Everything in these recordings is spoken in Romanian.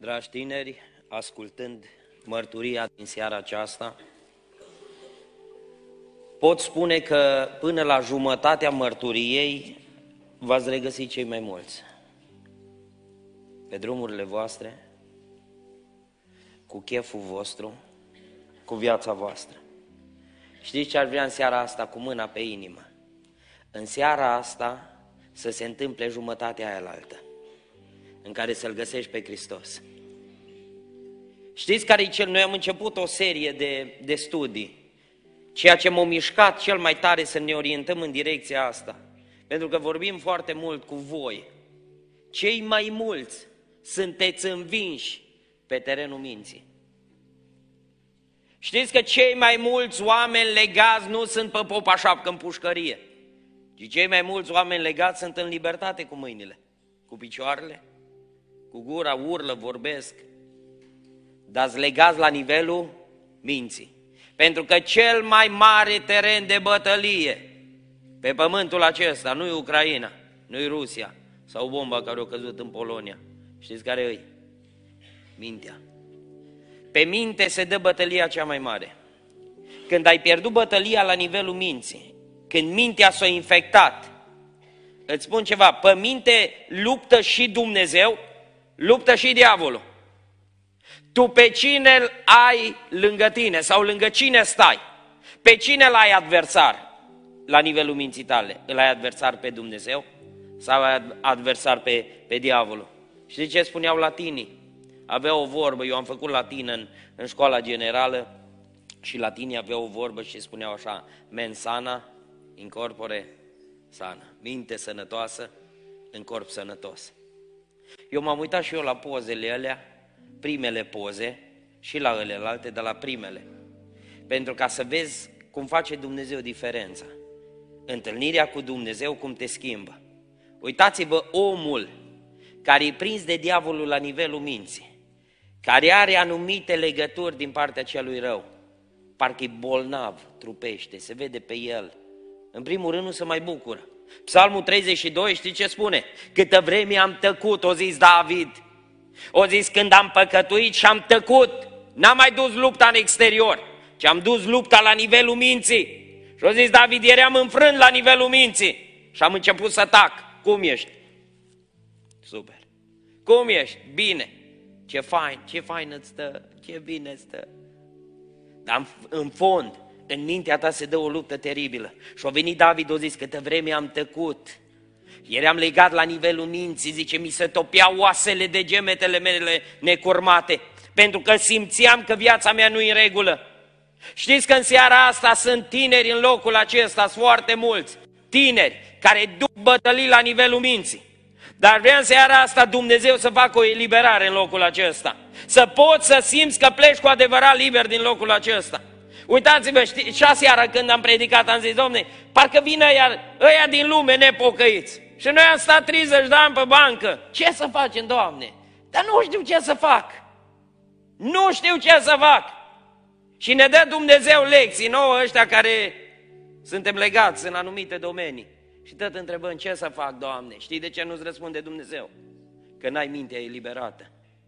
Dragi tineri, ascultând mărturia din seara aceasta, pot spune că până la jumătatea mărturiei v-ați regăsit cei mai mulți pe drumurile voastre, cu cheful vostru, cu viața voastră. Știți ce ar vrea în seara asta, cu mâna pe inimă? În seara asta să se întâmple jumătatea aia altă, în care să-L găsești pe Hristos. Știți care e cel? Noi am început o serie de studii, ceea ce m-a mișcat cel mai tare să ne orientăm în direcția asta, pentru că vorbim foarte mult cu voi. Cei mai mulți sunteți învinși pe terenul minții. Știți că cei mai mulți oameni legați nu sunt pe popa șapcă în pușcărie, ci cei mai mulți oameni legați sunt în libertate cu mâinile, cu picioarele, cu gura, urlă, vorbesc, dar legați la nivelul minții. Pentru că cel mai mare teren de bătălie pe pământul acesta nu e Ucraina, nu e Rusia sau bomba care a căzut în Polonia. Știți care e? Mintea. Pe minte se dă bătălia cea mai mare. Când ai pierdut bătălia la nivelul minții, când mintea s-a infectat, îți spun ceva, pe minte luptă și Dumnezeu, luptă și diavolul. Tu pe cine îl ai lângă tine sau lângă cine stai? Pe cine îl ai adversar la nivelul minții tale? Îl ai adversar pe Dumnezeu sau ai adversar pe diavolul? Știți ce spuneau latinii? Aveau o vorbă, eu am făcut latină în școala generală și latinii aveau o vorbă și spuneau așa: mens sana in corpore sana. Minte sănătoasă în corp sănătos. Eu m-am uitat și eu la pozele alea, primele poze și la celelalte, dar la primele. Pentru ca să vezi cum face Dumnezeu diferența. Întâlnirea cu Dumnezeu cum te schimbă. Uitați-vă omul care e prins de diavolul la nivelul minții, care are anumite legături din partea celui rău, parcă e bolnav, trupește, se vede pe el. În primul rând nu se mai bucură. Psalmul 32, știți ce spune? Câtă vreme am tăcut, o zis David. O zis, când am păcătuit și am tăcut, n-am mai dus lupta în exterior, ci am dus lupta la nivelul minții. Și o zis David, eram înfrânt la nivelul minții și am început să tac. Cum ești? Super. Cum ești? Bine. Ce fain îți stă, ce bine îți stă. Dar în fond, în mintea ta se dă o luptă teribilă. Și a venit David, a zis, câtă vreme am tăcut, eram legat la nivelul minții, zice, mi se topeau oasele de gemetele mele necurmate, pentru că simțeam că viața mea nu e în regulă. Știți că în seara asta sunt tineri în locul acesta, sunt foarte mulți tineri care duc bătălii la nivelul minții. Dar vreau în seara asta Dumnezeu să facă o eliberare în locul acesta. Să poți să simți că pleci cu adevărat liber din locul acesta. Uitați-vă, și aseară când am predicat am zis, Domne, parcă vin ăia din lume nepocăiți. Și noi am stat 30 de ani pe bancă. Ce să facem, Doamne? Dar nu știu ce să fac. Nu știu ce să fac. Și ne dă Dumnezeu lecții nouă ăștia care suntem legați în anumite domenii. Și tot întrebăm, ce să fac, Doamne? Știi de ce nu-ți răspunde Dumnezeu? Că n-ai mintea eliberată.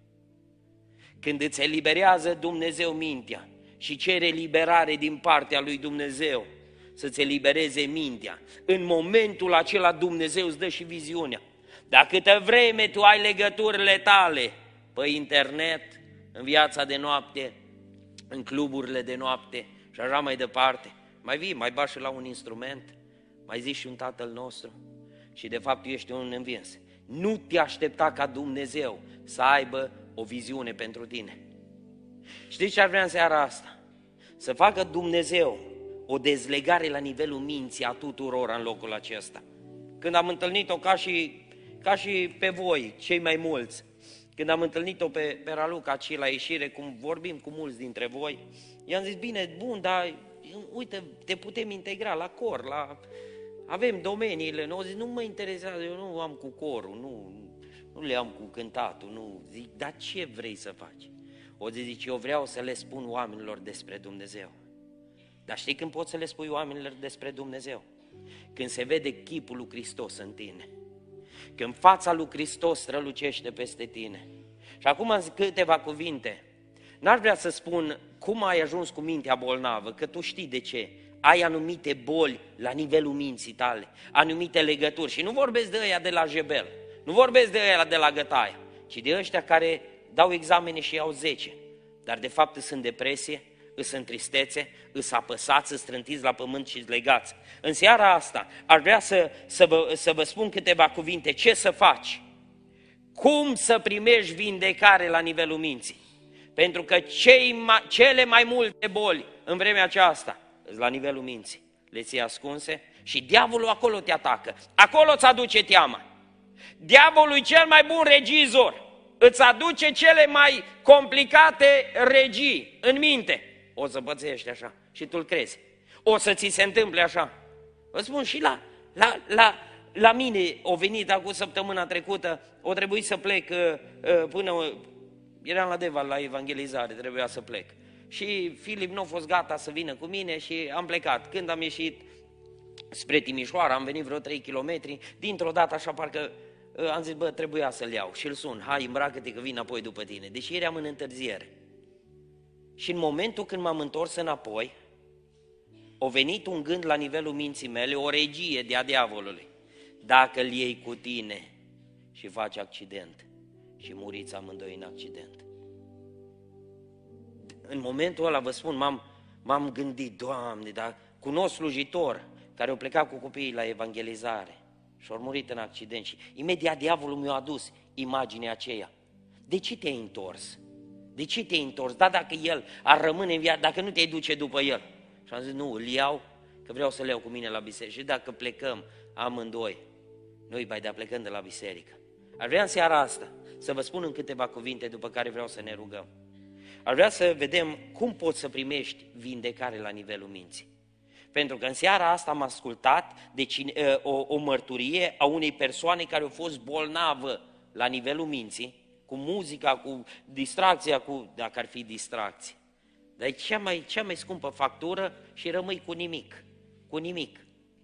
Când îți eliberează Dumnezeu mintea și cere liberare din partea lui Dumnezeu, să-ți elibereze mintea, în momentul acela Dumnezeu îți dă și viziunea. Dar câtă vreme tu ai legăturile tale pe internet, în viața de noapte, în cluburile de noapte și așa mai departe, mai vii, mai bași la un instrument, mai zici și un Tatăl nostru și de fapt tu ești un învins. Nu te aștepta ca Dumnezeu să aibă o viziune pentru tine. Știți ce ar vrea în seara asta? Să facă Dumnezeu o dezlegare la nivelul minții a tuturor în locul acesta. Când am întâlnit-o ca și pe voi, cei mai mulți, când am întâlnit-o pe Raluca aici la ieșire, cum vorbim cu mulți dintre voi, i-am zis, bine, bun, dar uite, te putem integra la cor, avem domeniile, nu, zic, nu mă interesează, eu nu am cu corul, nu le am cu cântatul, nu, zic, dar ce vrei să faci? O zi zice, eu vreau să le spun oamenilor despre Dumnezeu. Dar știi când poți să le spui oamenilor despre Dumnezeu? Când se vede chipul lui Hristos în tine. Când fața lui Hristos strălucește peste tine. Și acum câteva cuvinte. N-aș vrea să spun cum ai ajuns cu mintea bolnavă, că tu știi de ce. Ai anumite boli la nivelul minții tale, anumite legături. Și nu vorbesc de ăia de la Jebel, nu vorbesc de ăia de la Gătaia, ci de ăștia care dau examene și iau 10. Dar de fapt sunt depresie, îs în tristețe, îs apăsați, îs trântiți la pământ și legați. În seara asta aș vrea să vă spun câteva cuvinte. Ce să faci? Cum să primești vindecare la nivelul minții? Pentru că cele mai multe boli în vremea aceasta sunt la nivelul minții. Le ții ascunse și diavolul acolo te atacă. Acolo îți aduce teama. Diavolul e cel mai bun regizor. Îți aduce cele mai complicate regii în minte. O să pățești așa și tu-l crezi. O să ți se întâmple așa. Vă spun și la mine, o venit acum săptămâna trecută, o trebuit să plec până... Eram la Deva la evangelizare, trebuia să plec. Și Filip nu a fost gata să vină cu mine și am plecat. Când am ieșit spre Timișoara, am venit vreo 3 kilometri, dintr-o dată așa parcă am zis, bă, trebuia să-l iau și îl sun, hai, îmbracă-te că vin apoi după tine, deși eram în întârziere. Și în momentul când m-am întors înapoi, a venit un gând la nivelul minții mele, o regie de-a diavolului. Dacă îl iei cu tine și faci accident și muriți amândoi în accident. În momentul ăla, vă spun, m-am gândit, Doamne, dar cunosc slujitor care au plecat cu copiii la evangelizare și au murit în accident și imediat diavolul mi-a adus imaginea aceea. De ce te-ai întors? De ce te-ai întors? Da, dacă el ar rămâne în viață, dacă nu te-ai duce după el. Și am zis, nu, îl iau, că vreau să-l iau cu mine la biserică. Și dacă plecăm amândoi, noi mai de plecând de la biserică. Aș vrea în seara asta să vă spun în câteva cuvinte, după care vreau să ne rugăm. Aș vrea să vedem cum poți să primești vindecare la nivelul minții. Pentru că în seara asta am ascultat de o mărturie a unei persoane care a fost bolnavă la nivelul minții, cu muzica, cu distracția, dacă ar fi distracție. Dar e cea mai scumpă factură și rămâi cu nimic, cu nimic.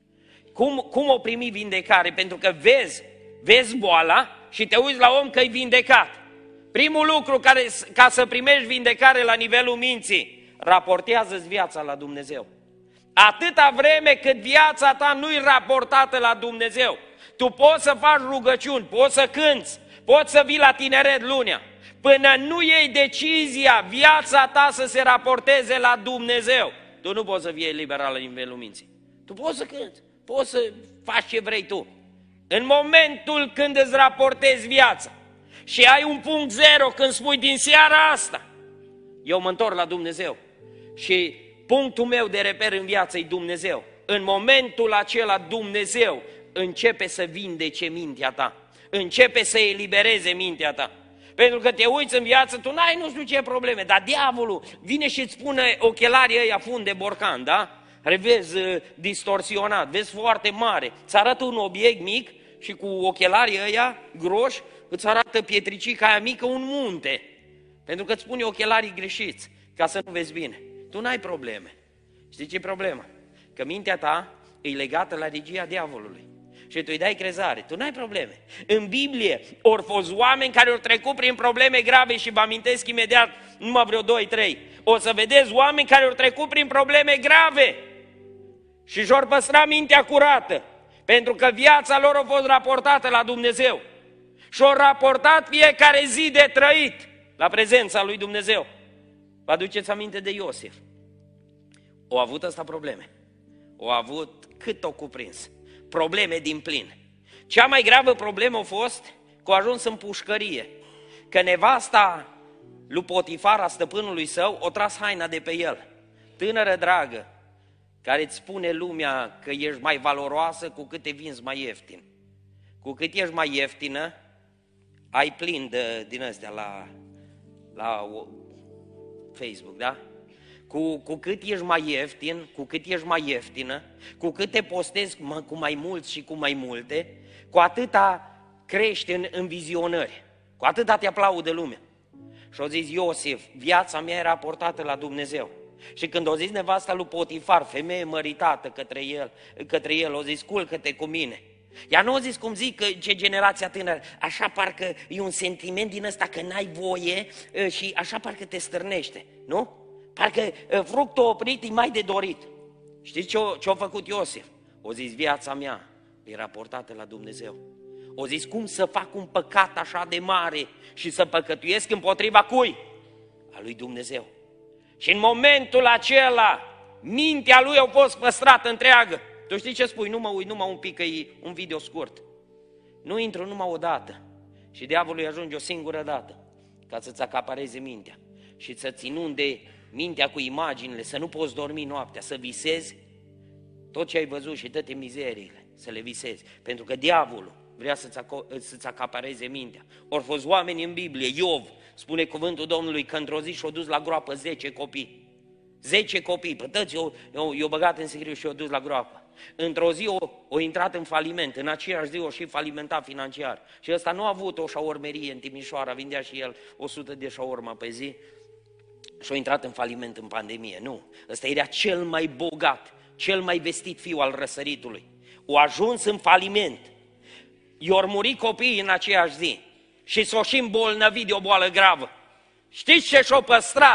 Cum o primi vindecare? Pentru că vezi boala și te uiți la om că e vindecat. Primul lucru ca să primești vindecare la nivelul minții, raportează-ți viața la Dumnezeu. Atâta vreme cât viața ta nu e raportată la Dumnezeu, tu poți să faci rugăciuni, poți să cânți, poți să vii la tineret lunea. Până nu iei decizia, viața ta să se raporteze la Dumnezeu, tu nu poți să fii eliberat la nivelul minții. Tu poți să cânți, poți să faci ce vrei tu. În momentul când îți raportezi viața și ai un punct zero când spui din seara asta, eu mă întorc la Dumnezeu și punctul meu de reper în viață e Dumnezeu. În momentul acela Dumnezeu începe să vindece mintea ta, începe să elibereze mintea ta. Pentru că te uiți în viață, tu n-ai nu știu ce probleme, dar diavolul vine și îți pune ochelarii ăia fund de borcan, da? Vezi distorsionat, vezi foarte mare, îți arată un obiect mic și cu ochelarii ăia groși îți arată pietricica aia mică un munte. Pentru că îți pune ochelarii greșiți, ca să nu vezi bine. Tu n-ai probleme. Știi ce e problema? Că mintea ta e legată la regia diavolului. Și tu îi dai crezare, tu n-ai probleme. În Biblie ori fost oameni care au trecut prin probleme grave și vă amintesc imediat, numai vreo 2-3. O să vedeți oameni care au trecut prin probleme grave și și-au păstrat mintea curată, pentru că viața lor a fost raportată la Dumnezeu. Și-au raportat fiecare zi de trăit la prezența lui Dumnezeu. Vă aduceți aminte de Iosif? O avut ăsta probleme. O avut cât o cuprins. Probleme din plin. Cea mai gravă problemă a fost că a ajuns în pușcărie. Că nevasta lui Potifar, a stăpânului său, o tras haina de pe el. Tânără dragă, care îți spune lumea că ești mai valoroasă cu cât te vinzi mai ieftin. Cu cât ești mai ieftină, ai plin din astea la Facebook, da? Cu cât ești mai ieftin, cu cât ești mai ieftină, cu cât te postezi cu mai mulți și cu mai multe, cu atâta crești în vizionări, cu atâta te aplaudă lumea. Și au zis Iosif, viața mea era raportată la Dumnezeu. Și când au zis nevasta lui Potifar, femeie măritată către el, au zis, culcă-te cu mine. Ea nu a zis cum zic că ce generația tânără, așa parcă e un sentiment din ăsta că n-ai voie și așa parcă te stârnește, nu? Parcă fructul oprit e mai de dorit. Știți ce-a făcut Iosif? O zis, viața mea e raportată la Dumnezeu. O zis, cum să fac un păcat așa de mare și să păcătuiesc împotriva cui? A lui Dumnezeu. Și în momentul acela, mintea lui a fost păstrată întreagă. Tu știi ce spui? Nu mă uit numai un pic, că e un video scurt. Nu intru numai o dată. Și diavolul îi ajunge o singură dată ca să-ți acapareze mintea și să-ți inunde mintea cu imaginile, să nu poți dormi noaptea, să visezi tot ce ai văzut și toate mizeriile, să le visezi. Pentru că diavolul vrea să-ți acapareze mintea. Ori fost oameni în Biblie, Iov, spune cuvântul Domnului că într-o zi și-o dus la groapă 10 copii. 10 copii, pe toți i-o băgat în sicriu și i-o dus la groapă. Într-o zi o intrat în faliment, în aceeași zi o și falimentat financiar. Și ăsta nu a avut o șaormerie în Timișoara, vindea și el 100 de șaorma pe zi și a intrat în faliment în pandemie. Nu, ăsta era cel mai bogat, cel mai vestit fiu al răsăritului. O ajuns în faliment, i-or muri copiii în aceeași zi și s-o și îmbolnăvit de o boală gravă. Știți ce și-o păstrat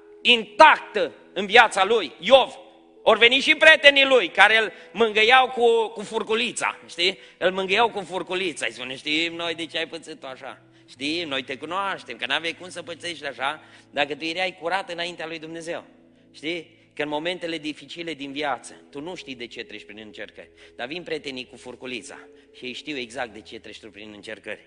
intactă în viața lui, Iov? Ori veni și prietenii lui, care îl mângâiau cu furculița, știi? Îl mângâiau cu furculița, îi spune, știm noi de ce ai pățit-o așa, știm, noi te cunoaștem, că n-aveai cum să pățești așa, dacă tu erai curat înaintea lui Dumnezeu, știi? Că în momentele dificile din viață, tu nu știi de ce treci prin încercări, dar vin prietenii cu furculița și ei știu exact de ce treci tu prin încercări.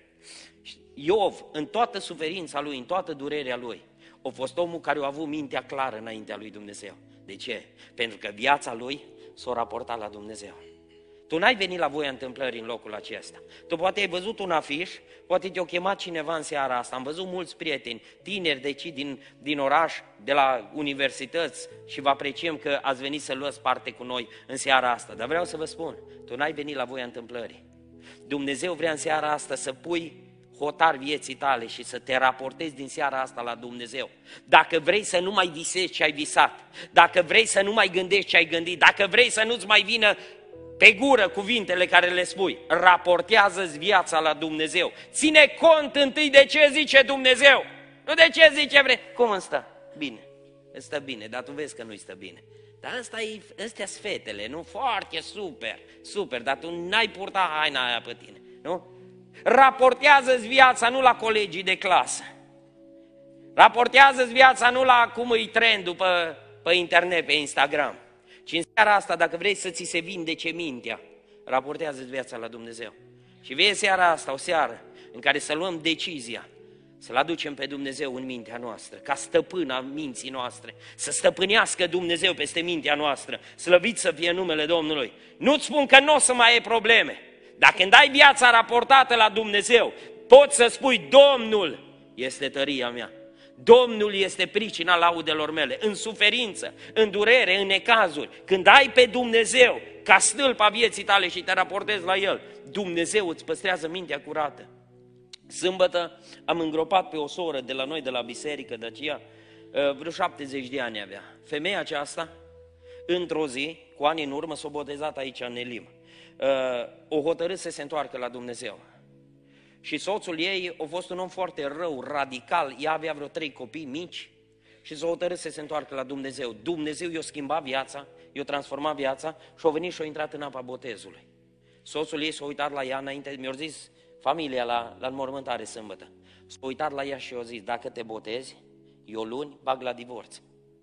Iov, în toată suferința lui, în toată durerea lui, a fost omul care a avut mintea clară înaintea lui Dumnezeu. De ce? Pentru că viața lui s-a raportat la Dumnezeu. Tu n-ai venit la voia întâmplării în locul acesta. Tu poate ai văzut un afiș, poate te-a chemat cineva în seara asta. Am văzut mulți prieteni, tineri de aici din oraș, de la universități și vă apreciem că ați venit să luați parte cu noi în seara asta. Dar vreau să vă spun, tu n-ai venit la voia întâmplării. Dumnezeu vrea în seara asta să pui hotar vieții tale și să te raportezi din seara asta la Dumnezeu. Dacă vrei să nu mai visezi ce ai visat, dacă vrei să nu mai gândești ce ai gândit, dacă vrei să nu-ți mai vină pe gură cuvintele care le spui, raportează-ți viața la Dumnezeu. Ține cont întâi de ce zice Dumnezeu, nu de ce zice vrei. Cum îmi stă? Bine, îți stă bine, dar tu vezi că nu-i stă bine. Dar astea-s fetele, nu? Foarte super, dar tu n-ai purtat haina aia pe tine, nu? Raportează-ți viața nu la colegii de clasă. Raportează-ți viața nu la cum îi trendul pe internet, pe Instagram. Ci în seara asta, dacă vrei să ți se vindece mintea, raportează-ți viața la Dumnezeu. Și vei seara asta, o seară în care să luăm decizia, să-L aducem pe Dumnezeu în mintea noastră, ca stăpân a minții noastre, să stăpânească Dumnezeu peste mintea noastră, slăvit să fie numele Domnului. Nu-ți spun că nu o să mai ai probleme. Dacă îmi dai viața raportată la Dumnezeu, poți să spui, Domnul este tăria mea, Domnul este pricina laudelor mele, în suferință, în durere, în necazuri. Când ai pe Dumnezeu ca stâlpa vieții tale și te raportezi la El, Dumnezeu îți păstrează mintea curată. Sâmbătă am îngropat pe o soră de la noi, de la biserică, de aceea, vreo 70 de ani avea. Femeia aceasta, într-o zi, cu ani în urmă, s-a botezat aici în Elim. O hotărât să se întoarcă la Dumnezeu. Și soțul ei a fost un om foarte rău, radical, ea avea vreo 3 copii mici și s-a hotărât să se întoarcă la Dumnezeu. Dumnezeu i-a schimbat viața, i-a transformat viața și a venit și a intrat în apa botezului. Soțul ei s-a uitat la ea înainte, mi-a zis familia la înmormântare sâmbătă, s-a uitat la ea și i-a zis, dacă te botezi, eu luni bag la divorț.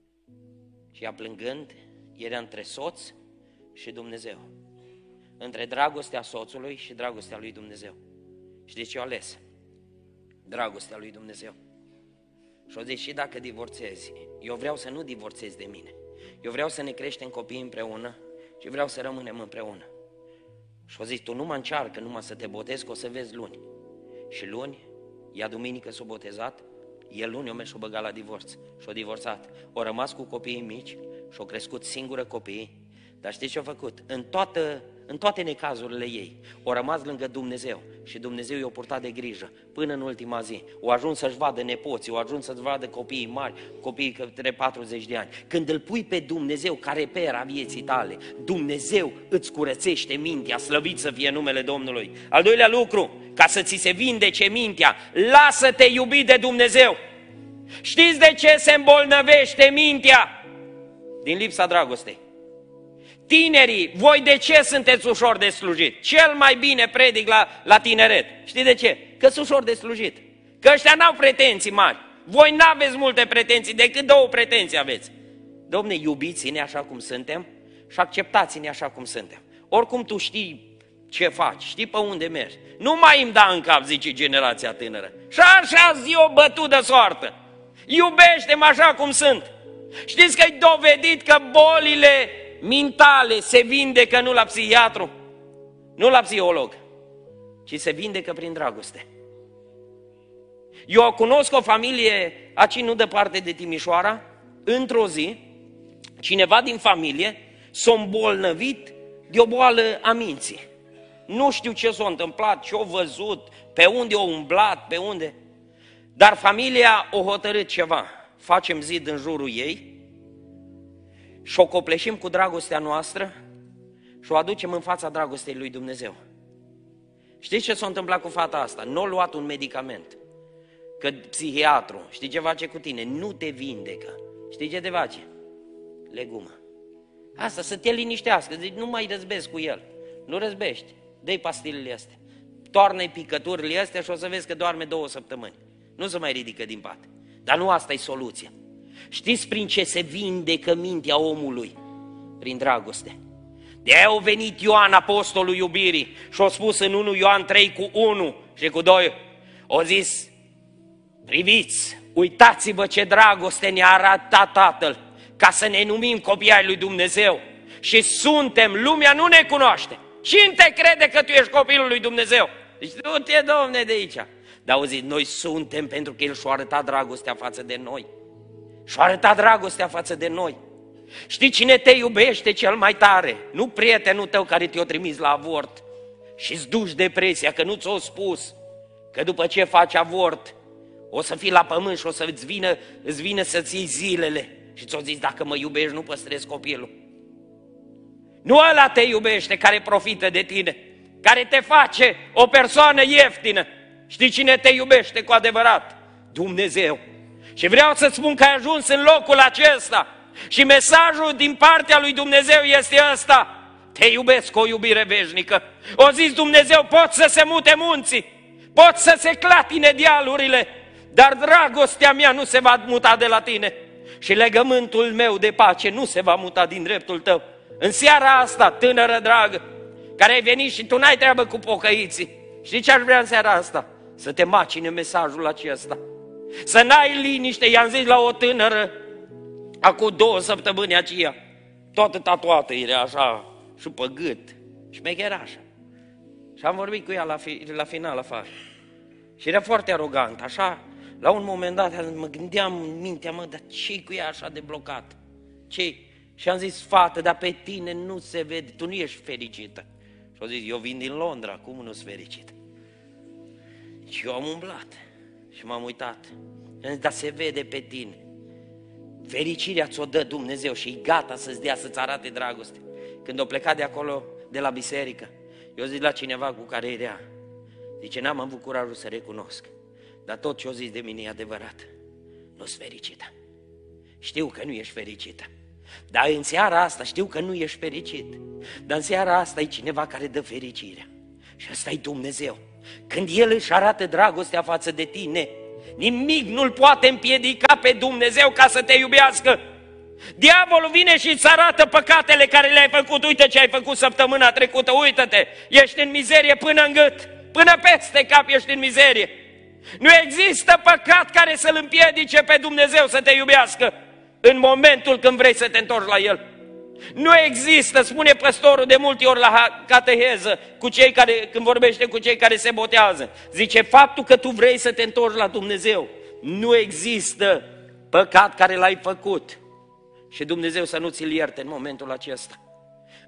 Și ea plângând, era între soț și Dumnezeu. Între dragostea soțului și dragostea lui Dumnezeu. Și de ce eu ales? Dragostea lui Dumnezeu. Și o zis, și dacă divorțezi, eu vreau să nu divorțezi de mine. Eu vreau să ne creștem copiii împreună și vreau să rămânem împreună. Și o zis, tu nu mă încearcă numai să te botezi, că o să vezi luni. Și luni, ea duminică s-a botezat, el luni o mers și-o băgat la divorț. Și-o divorțat. O rămas cu copiii mici și-o crescut singură copiii. Dar știți ce a făcut? În toată în toate necazurile ei, au rămas lângă Dumnezeu și Dumnezeu i-a purtat de grijă până în ultima zi. Au ajuns să-și vadă nepoții, au ajuns să-și vadă copiii mari, copiii către 40 de ani. Când îl pui pe Dumnezeu ca reper a vieții tale, Dumnezeu îți curățește mintea, slăvit să fie numele Domnului. Al doilea lucru, ca să ți se vindece mintea, lasă-te iubi de Dumnezeu. Știți de ce se îmbolnăvește mintea? Din lipsa dragostei. Tinerii, voi de ce sunteți ușor de slujit? Cel mai bine predic la tineret. Știi de ce? Că sunt ușor de slujit. Că ăștia n-au pretenții mari. Voi n-aveți multe pretenții, decât 2 pretenții aveți. Dom'le, iubiți-ne așa cum suntem și acceptați-ne așa cum suntem. Oricum tu știi ce faci, știi pe unde mergi. Nu mai îmi da în cap, zice generația tânără. Și așa zi o bătut de soartă. Iubește-mă așa cum sunt. Știți că e dovedit că bolile mentale se vindecă nu la psihiatru, nu la psiholog, ci se vindecă prin dragoste. Eu cunosc o familie, aici nu departe de Timișoara, într-o zi, cineva din familie s-a îmbolnăvit de o boală a minții. Nu știu ce s-a întâmplat, ce-a văzut, pe unde a umblat, pe unde. Dar familia a hotărât ceva. Facem zid în jurul ei și o copleșim cu dragostea noastră și o aducem în fața dragostei lui Dumnezeu. Știți ce s-a întâmplat cu fata asta? Nu a luat un medicament. Că psihiatru, știi ce face cu tine? Nu te vindecă. Știi ce te face? Legumă. Asta, să te liniștească. Zici, nu mai răzbezi cu el. Nu răzbești. Dă-i pastilele astea. Toarnă-i picăturile astea și o să vezi că doarme 2 săptămâni. Nu se mai ridică din pat. Dar nu asta e soluția. Știți prin ce se vindecă mintea omului? Prin dragoste. De-aia a venit Ioan, apostolul iubirii, și a spus în 1 Ioan 3:1 și 2, a zis, priviți, uitați-vă ce dragoste ne-a arătat Tatăl, ca să ne numim copii ai lui Dumnezeu. Și suntem, lumea nu ne cunoaște. Cine te crede că tu ești copilul lui Dumnezeu? Deci du-te, Domne, de aici. Dar auziți, noi suntem pentru că El și-a arătat dragostea față de noi. Și-a arătat dragostea față de noi. Știi cine te iubește cel mai tare? Nu prietenul tău care te-a trimis la avort și-ți duci depresia că nu ți-o spus că după ce faci avort o să fii la pământ și o să îți vină să-ți iei zilele și ți-o zis, dacă mă iubești nu păstrezi copilul. Nu ăla te iubește care profită de tine, care te face o persoană ieftină. Știi cine te iubește cu adevărat? Dumnezeu. Și vreau să-ți spun că ai ajuns în locul acesta și mesajul din partea lui Dumnezeu este ăsta. Te iubesc cu o iubire veșnică. O zis Dumnezeu, pot să se mute munții, pot să se clatine dealurile, dar dragostea mea nu se va muta de la tine și legământul meu de pace nu se va muta din dreptul tău. În seara asta, tânără dragă, care ai venit și tu n-ai treabă cu pocăiții, știi ce aș vrea în seara asta? Să te macine mesajul acesta. Să n-ai liniște. I-am zis la o tânără, acum 2 săptămâni aceea, toată tatuată era așa, și pe gât, șmecherașă. Și am vorbit cu ea la final afară. Și era foarte arogant, așa, la un moment dat mă gândeam în mintea mea, dar ce-i cu ea așa de blocat? Ce-i? Și am zis, fată, dar pe tine nu se vede, tu nu ești fericită. Și au zis, eu vin din Londra, cum nu-s fericit? Și eu am umblat și m-am uitat. Și am zis, dar se vede pe tine. Fericirea ți-o dă Dumnezeu și e gata să-ți dea, să-ți arate dragoste. Când o plecat de acolo, de la biserică, eu zic la cineva cu care era, zice, n-am avut curajul să recunosc, dar tot ce-o zis de mine e adevărat. Nu-s fericită. Știu că nu ești fericită. Dar în seara asta știu că nu ești fericit. Dar în seara asta e cineva care dă fericirea. Și ăsta e Dumnezeu. Când El își arată dragostea față de tine, nimic nu-L poate împiedica pe Dumnezeu ca să te iubească. Diavolul vine și îți arată păcatele care le-ai făcut. Uite ce ai făcut săptămâna trecută, uită-te, ești în mizerie până în gât, până peste cap ești în mizerie. Nu există păcat care să-L împiedice pe Dumnezeu să te iubească în momentul când vrei să te întorci la El. Nu există, spune păstorul de multe ori la cateheză, când vorbește cu cei care se botează. Zice, faptul că tu vrei să te întorci la Dumnezeu, nu există păcat care l-ai făcut și Dumnezeu să nu ți-l ierte în momentul acesta.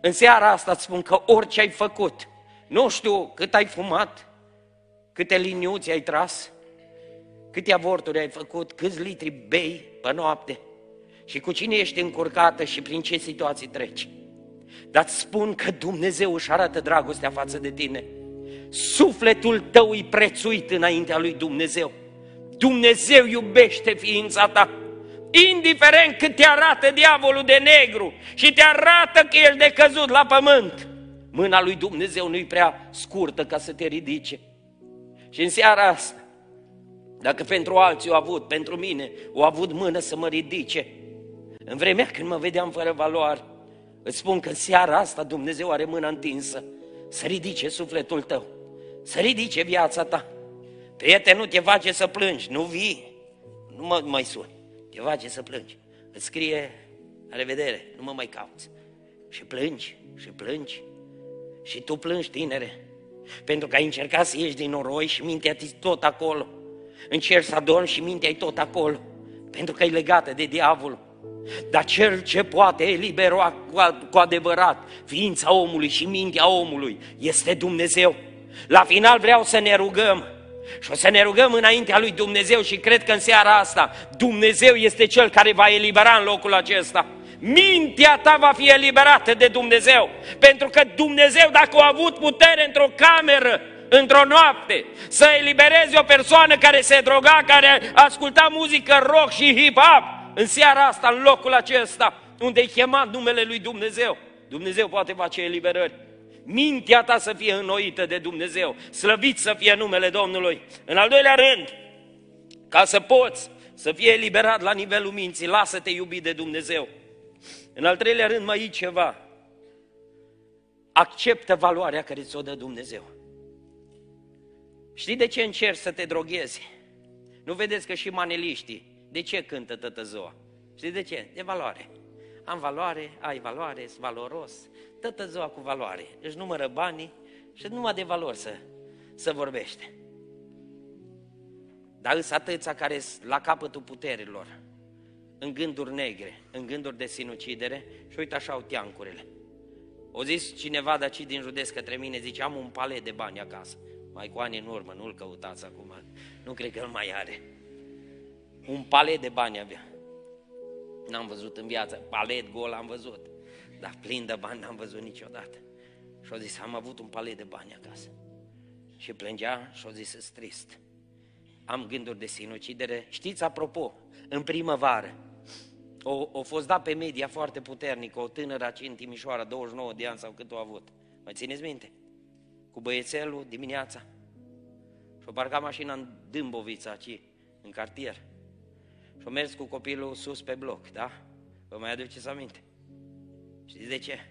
În seara asta îți spun că orice ai făcut, nu știu cât ai fumat, câte liniuți ai tras, câte avorturi ai făcut, câți litri bei pe noapte și cu cine ești încurcată și prin ce situații treci. Dar îți spun că Dumnezeu își arată dragostea față de tine. Sufletul tău e prețuit înaintea lui Dumnezeu. Dumnezeu iubește ființa ta. Indiferent cât te arată diavolul de negru și te arată că ești de căzut la pământ, mâna lui Dumnezeu nu-i prea scurtă ca să te ridice. Și în seara asta, dacă pentru alții o avut, pentru mine o avut mână să mă ridice, în vremea când mă vedeam fără valoare, îți spun că în seara asta Dumnezeu are mâna întinsă să ridice sufletul tău, să ridice viața ta. Prieten, nu te face să plângi, nu vii, nu mă mai suni, te face să plângi. Îți scrie, la revedere, nu mă mai cauți. Și plângi, și plângi, și tu plângi, tinere, pentru că ai încercat să ieși din noroi și mintea ți tot acolo. Încerci să adormi și mintea e tot acolo, pentru că e legată de diavolul. Dar cel ce poate elibera cu adevărat ființa omului și mintea omului este Dumnezeu. La final vreau să ne rugăm și o să ne rugăm înaintea lui Dumnezeu și cred că în seara asta Dumnezeu este Cel care va elibera în locul acesta. Mintea ta va fi eliberată de Dumnezeu, pentru că Dumnezeu, dacă a avut putere într-o cameră, într-o noapte, să elibereze o persoană care se droga, care asculta muzică rock și hip-hop, în seara asta, în locul acesta, unde e chemat numele lui Dumnezeu, Dumnezeu poate face eliberări. Mintea ta să fie înnoită de Dumnezeu, slăvit să fie numele Domnului. În al doilea rând, ca să poți să fie eliberat la nivelul minții, lasă-te iubi de Dumnezeu. În al treilea rând, mai e ceva. Acceptă valoarea care ți-o dă Dumnezeu. Știi de ce încerci să te droghezi? Nu vedeți că și maneliștii, de ce cântă toată ziua? Știi de ce? De valoare. Am valoare, ai valoare, sunt valoros, toată ziua cu valoare. Își numără banii și numai de valori să vorbește. Dar îs atâția care sunt la capătul puterilor, în gânduri negre, în gânduri de sinucidere și uite așa au teancurile. O zis cineva de aici din județ către mine, zice, am un palet de bani acasă. Mai cu ani în urmă, nu-l căutați acum, nu cred că îl mai are. Un palet de bani avea. N-am văzut în viață, palet gol am văzut, dar plin de bani n-am văzut niciodată. Și-o zis, am avut un palet de bani acasă. Și plângea și-o zis, sunt trist. Am gânduri de sinucidere. Știți, apropo, în primăvară, o fost dat pe media foarte puternic, o tânără aici în Timișoara, 29 de ani sau cât o avut. Mai țineți minte? Cu băiețelul dimineața. Și-o parca mașina în Dâmbovița, aici, în cartier. Și-o mers cu copilul sus pe bloc, da? Vă mai aduceți aminte? Știți de ce?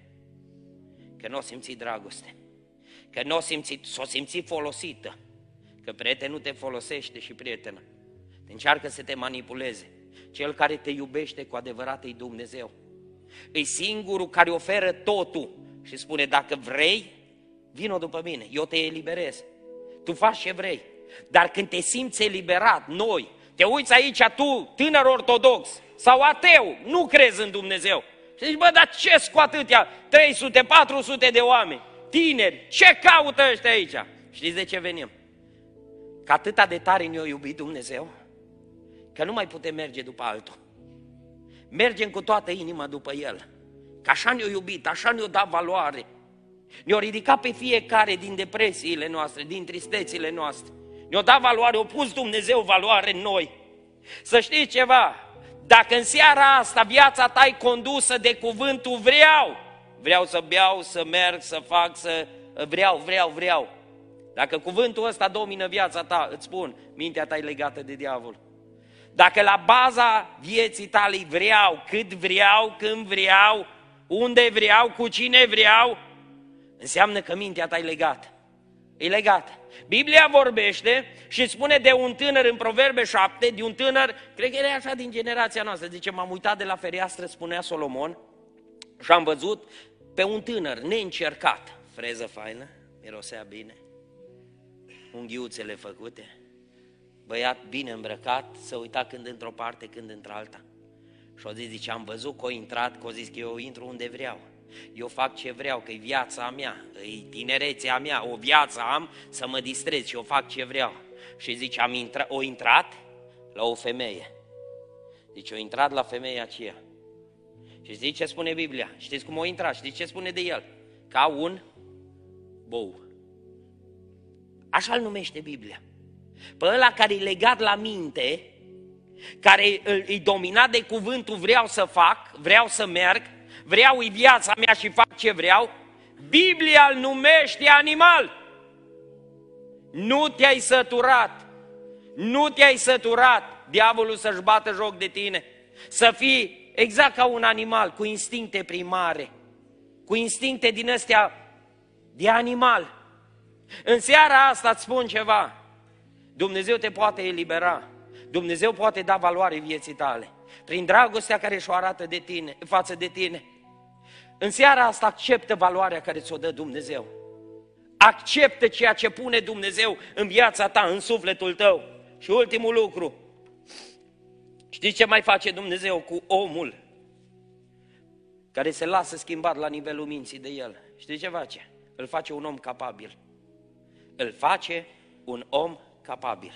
Că nu o simți dragoste. Că nu o simți, s-o simți folosită. Că prietenul te folosește și prietenă. Te încearcă să te manipuleze. Cel care te iubește cu adevărat e Dumnezeu. E singurul care oferă totul și spune, dacă vrei, vino după mine, eu te eliberez. Tu faci ce vrei. Dar când te simți eliberat, noi, te uiți aici, tu, tânăr ortodox sau ateu, nu crezi în Dumnezeu. Și zici, bă, dar ce cu atâtea 300, 400 de oameni, tineri, ce caută ăștia aici? Știți de ce venim? Că atâta de tare ne-a iubit Dumnezeu, că nu mai putem merge după altul. Mergem cu toată inima după El. Că așa ne-a iubit, așa ne-a dat valoare. Ne-a ridicat pe fiecare din depresiile noastre, din tristețile noastre. Ne-a dat valoare, a pus Dumnezeu valoare în noi. Să știți ceva, dacă în seara asta viața ta e condusă de cuvântul vreau să beau, să merg, să fac, să vreau. Dacă cuvântul ăsta domină viața ta, îți spun, mintea ta e legată de diavol. Dacă la baza vieții tale vreau, cât vreau, când vreau, unde vreau, cu cine vreau, înseamnă că mintea ta e legată. E legată. Biblia vorbește și spune de un tânăr în Proverbe 7, de un tânăr, cred că era așa din generația noastră, zice, m-am uitat de la fereastră, spunea Solomon, și am văzut pe un tânăr neîncercat, freză faină, mirosea bine, unghiuțele făcute, băiat bine îmbrăcat, să uita când într-o parte, când într-alta. Și o zis, zice, am văzut că o intrat, că o zis că eu intru unde vreau. Eu fac ce vreau, că e viața mea, e tinerețea mea, o viață am să mă distrez și eu fac ce vreau. Și zice, o intrat la o femeie. Deci o intrat la femeia aceea. Și știți ce spune Biblia? Știți cum o intrat? Știți ce spune de el? Ca un bou. Așa îl numește Biblia. Pe ăla care e legat la minte, care e dominat de cuvântul vreau să fac, vreau să merg, vreau e viața mea și fac ce vreau, Biblia îl numește animal. Nu te-ai săturat, nu te-ai săturat diavolul să-și bată joc de tine, să fii exact ca un animal, cu instincte primare, cu instincte din astea de animal. În seara asta îți spun ceva, Dumnezeu te poate elibera, Dumnezeu poate da valoare vieții tale, prin dragostea care și-o arată de tine, față de tine. În seara asta acceptă valoarea care ți-o dă Dumnezeu. Acceptă ceea ce pune Dumnezeu în viața ta, în sufletul tău. Și ultimul lucru, știți ce mai face Dumnezeu cu omul care se lasă schimbat la nivelul minții de el? Știți ce face? Îl face un om capabil. Îl face un om capabil.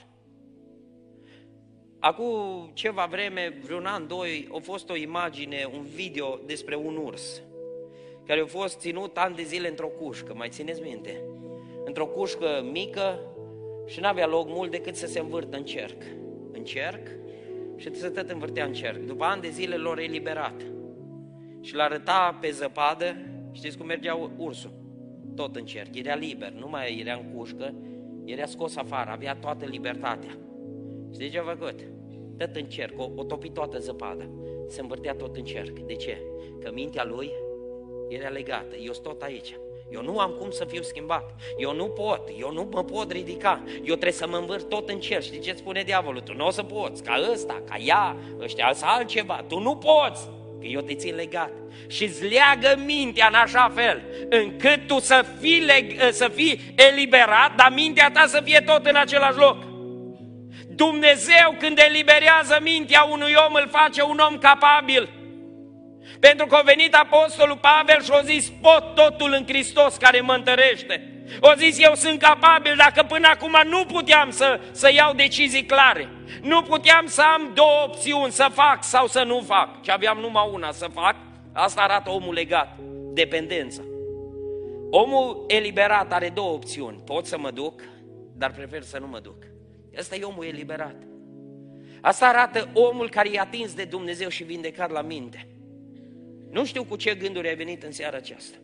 Acum ceva vreme, vreun an, doi, a fost o imagine, un video despre un urs care a fost ținut ani de zile într-o cușcă, mai țineți minte? Într-o cușcă mică și n-avea loc mult decât să se învârtă în cerc. În cerc și se tot învârtea în cerc. După ani de zile l-au eliberat și l-arăta pe zăpadă, știți cum mergea ursul? Tot în cerc, era liber, nu mai era în cușcă, era scos afară, avea toată libertatea. Știți ce a făcut? Tot în cerc, o topi toată zăpada, se învârtea tot în cerc. De ce? Că mintea lui era legată, eu sunt tot aici. Eu nu am cum să fiu schimbat, eu nu mă pot ridica, eu trebuie să mă învârt tot în cer. Știi ce spune diavolul? Tu nu o să poți, ca ăsta, ca ea, ăștia sau altceva, tu nu poți, că eu te țin legat. Și îți leagă mintea în așa fel, încât tu să fii eliberat, dar mintea ta să fie tot în același loc. Dumnezeu când eliberează mintea unui om, îl face un om capabil. Pentru că a venit apostolul Pavel și a zis, pot totul în Hristos care mă întărește. A zis, eu sunt capabil, dacă până acum nu puteam să iau decizii clare. Nu puteam să am două opțiuni, să fac sau să nu fac. Și aveam numai una, să fac. Asta arată omul legat, dependența. Omul eliberat are două opțiuni. Pot să mă duc, dar prefer să nu mă duc. Ăsta e omul eliberat. Asta arată omul care e atins de Dumnezeu și vindecat la minte. Nu știu cu ce gânduri ai venit în seara aceasta.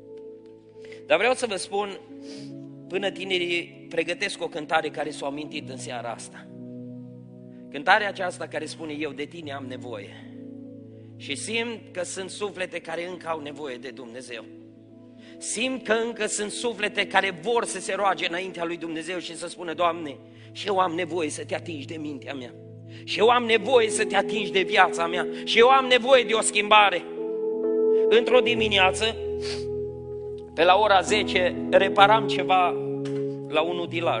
Dar vreau să vă spun, până tinerii pregătesc o cântare care s-o amintit în seara asta. Cântarea aceasta care spune, eu de tine am nevoie. Și simt că sunt suflete care încă au nevoie de Dumnezeu. Simt că încă sunt suflete care vor să se roage înaintea lui Dumnezeu și să spună, Doamne, și eu am nevoie să te atingi de mintea mea. Și eu am nevoie să te atingi de viața mea. Și eu am nevoie de o schimbare. Într-o dimineață, pe la ora 10, reparam ceva la un utilaj.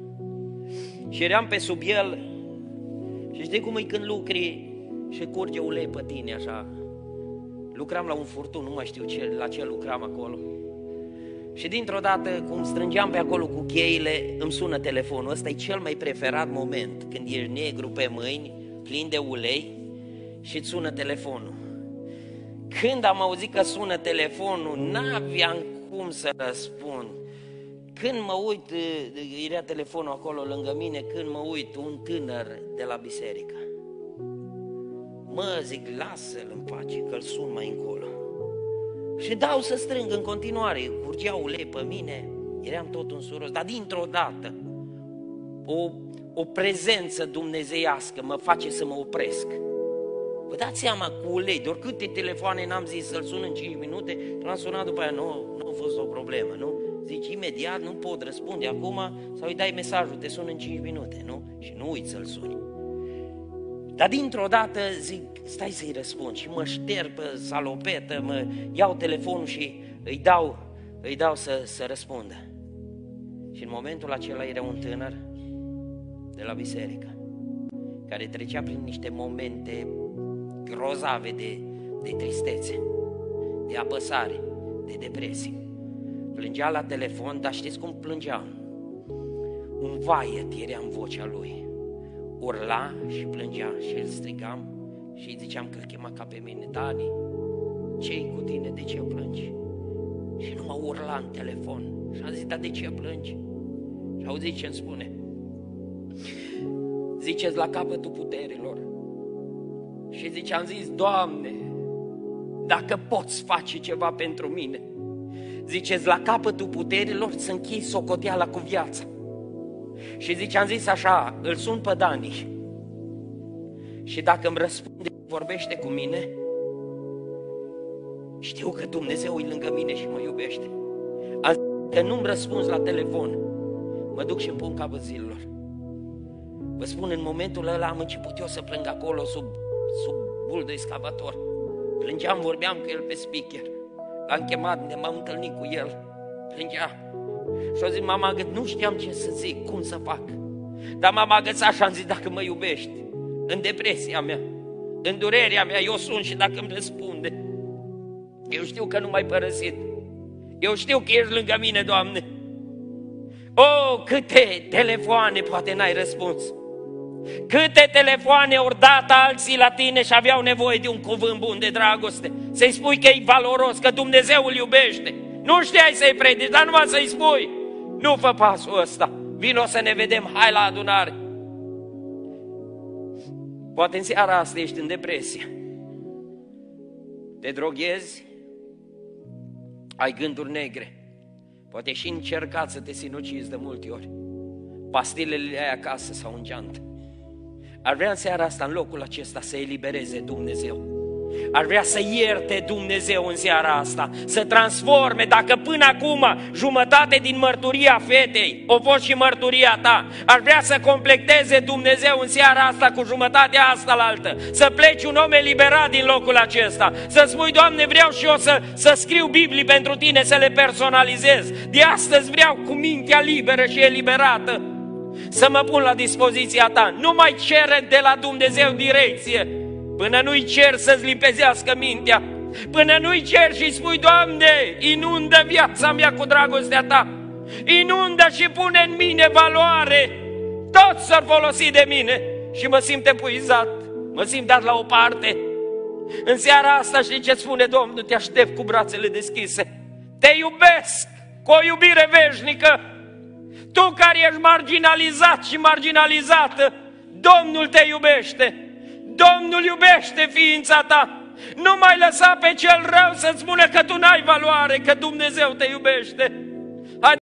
Și eram pe sub el și știi cum e când lucri și curge ulei pe tine așa. Lucram la un furtun, nu mai știu la ce lucram acolo. Și dintr-o dată, cum strângeam pe acolo cu cheile, îmi sună telefonul. Ăsta e cel mai preferat moment, când ești negru pe mâini, plin de ulei și îți sună telefonul. Când am auzit că sună telefonul, n-aveam cum să răspund. Când mă uit, era telefonul acolo lângă mine, când mă uit, un tânăr de la biserică. Mă, zic, lasă-l în pace, că-l sun mai încolo. Și dau să strâng în continuare, curgea ulei pe mine, eram tot însuros, dar dintr-o dată o prezență dumnezeiască mă face să mă opresc. Vă dați seama, cu ulei, de oricâte telefoane n-am zis să-l sun în 5 minute, l-am sunat după aia, nu a fost o problemă, nu? Zici, imediat, nu pot răspunde acum, sau îi dai mesajul, te sun în 5 minute, nu? Și nu uiți să-l suni. Dar dintr-o dată zic, stai să-i răspund și mă șterg pe salopetă, mă iau telefonul și îi dau să răspundă. Și în momentul acela era un tânăr de la biserică, care trecea prin niște momente grozave de tristețe, de apăsare, de depresie. Plângea la telefon, dar știți cum plângea? Un vaiet era în vocea lui. Urla și plângea și îl strigam și îi ziceam că îl chema ca pe mine: Dani, ce-i cu tine, de ce plângi? Și nu mă urla în telefon și am zis: dar de ce plângi? Și auziți ce îmi spune? Ziceți la capătul puterilor. Și zice, am zis: Doamne, dacă poți face ceva pentru mine, ziceți, la capătul puterilor să închei socoteala cu viața. Și zice, am zis așa: îl sun pe Dani și dacă îmi răspunde, vorbește cu mine, știu că Dumnezeu e lângă mine și mă iubește. Am zis, că nu-mi răspunzi la telefon, mă duc și îmi pun capăt zilelor. Vă spun, în momentul ăla am început eu să plâng acolo sub bul de excavator. Plângeam, vorbeam cu el pe speaker. L-am chemat, m-am întâlnit cu el. Plângea. Și a zis: m-am agățat, nu știam ce să zic, cum să fac. Dar m-am agățat și am zis: dacă mă iubești, în depresia mea, în durerea mea, eu sun și dacă îmi răspunde, eu știu că nu m-ai părăsit. Eu știu că ești lângă mine, Doamne. Oh, câte telefoane poate n-ai răspuns. Câte telefoane ori dat alții la tine și aveau nevoie de un cuvânt bun de dragoste. Să-i spui că e valoros, că Dumnezeu îl iubește. Nu știai să-i predici, dar numai să-i spui: nu fă pasul ăsta, vino să ne vedem, hai la adunare. Poate în seara asta ești în depresie. Te droghezi, ai gânduri negre. Poate și încercat să te sinucizi de multe ori. Pastilele le ai acasă sau în geantă. Ar vrea în seara asta, în locul acesta, să elibereze Dumnezeu. Ar vrea să ierte Dumnezeu în seara asta, să transforme, dacă până acum jumătate din mărturia fetei a fost și mărturia ta, ar vrea să completeze Dumnezeu în seara asta cu jumătatea asta la altă, să pleci un om eliberat din locul acesta, să spui: Doamne, vreau și eu să scriu Biblii pentru tine, să le personalizez. De astăzi vreau cu mintea liberă și eliberată să mă pun la dispoziția ta. Nu mai cere de la Dumnezeu direcție până nu-i cer să-ți limpezească mintea, până nu-i cer și spui: Doamne, inundă viața mea cu dragostea ta, inundă și pune în mine valoare. Toți s-ar folosi de mine și mă simt epuizat, mă simt dat la o parte. În seara asta știi ce spune Domnul? Te aștept cu brațele deschise. Te iubesc cu o iubire veșnică. Tu care ești marginalizat și marginalizată, Domnul te iubește. Domnul iubește ființa ta. Nu mai lăsa pe cel rău să-ți spună că tu n-ai valoare, că Dumnezeu te iubește.